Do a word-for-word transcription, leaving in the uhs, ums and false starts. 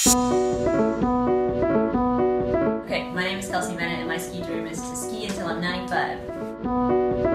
Okay, my name is Kelsey Bennett and my ski dream is to ski until I'm ninety-five.